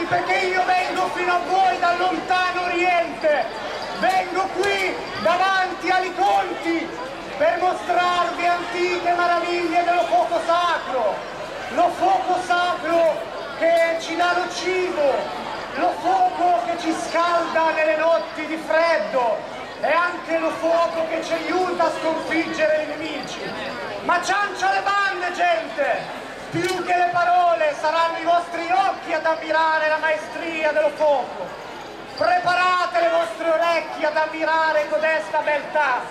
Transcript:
perché io vengo fino a voi dal lontano Oriente, vengo qui davanti ai conti per mostrarvi antiche meraviglie dello fuoco sacro, lo fuoco sacro che ci dà lo cibo, lo fuoco che ci scalda nelle notti di freddo e anche lo fuoco che ci aiuta a sconfiggere i nemici. Ma ciancia le bande, gente! Più che le parole saranno i vostri occhi ad ammirare la maestria dello fuoco. Preparate le vostre orecchie ad ammirare codesta beltà.